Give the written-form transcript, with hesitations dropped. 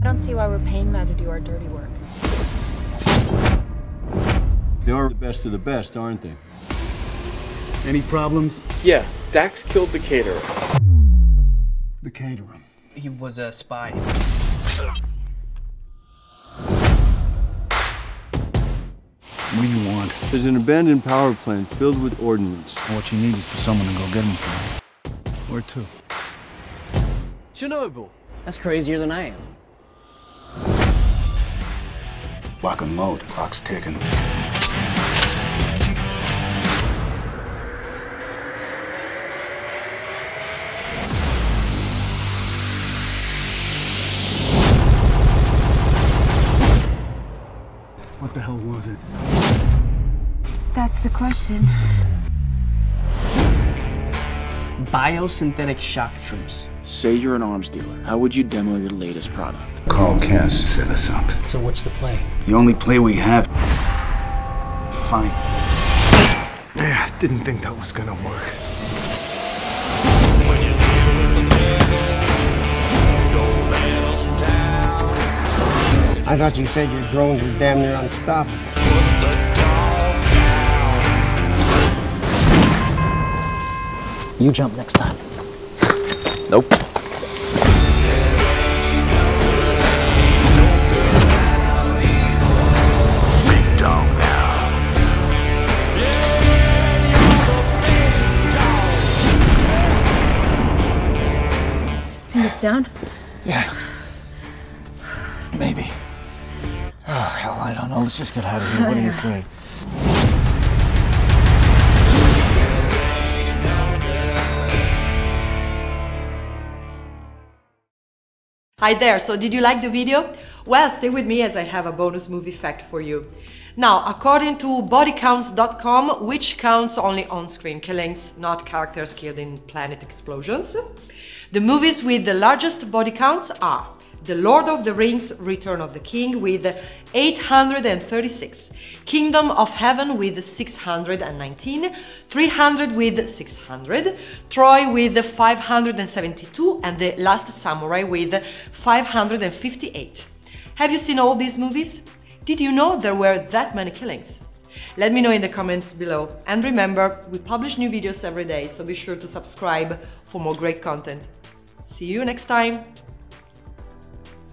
don't see why we're paying them to do our dirty work. They are the best of the best, aren't they? Any problems? Yeah, Dax killed the caterer. The caterer. He was a spy. What do you want? There's an abandoned power plant filled with ordnance. What you need is for someone to go get them for you. Where to? Chernobyl. That's crazier than I am. Lock and load. Clock's ticking. What the hell was it? That's the question. Biosynthetic shock troops. Say you're an arms dealer. How would you demo your latest product? Carl Cass set us up. So what's the play? The only play we have. Fine. Yeah, didn't think that was gonna work. I thought you said your drones were damn near unstoppable. You jump next time. Nope. Big dog now. Think it's down? Yeah. Maybe. Oh, hell, I don't know. Let's just get out of here. What do you say? Hi there, so did you like the video? Well, stay with me as I have a bonus movie fact for you. Now, according to bodycounts.com, which counts only on-screen killings, not characters killed in planet explosions, the movies with the largest body counts are The Lord of the Rings, Return of the King with 836, Kingdom of Heaven with 619, 300 with 600, Troy with 572, and The Last Samurai with 558. Have you seen all these movies? Did you know there were that many killings? Let me know in the comments below. And remember, we publish new videos every day, so be sure to subscribe for more great content. See you next time!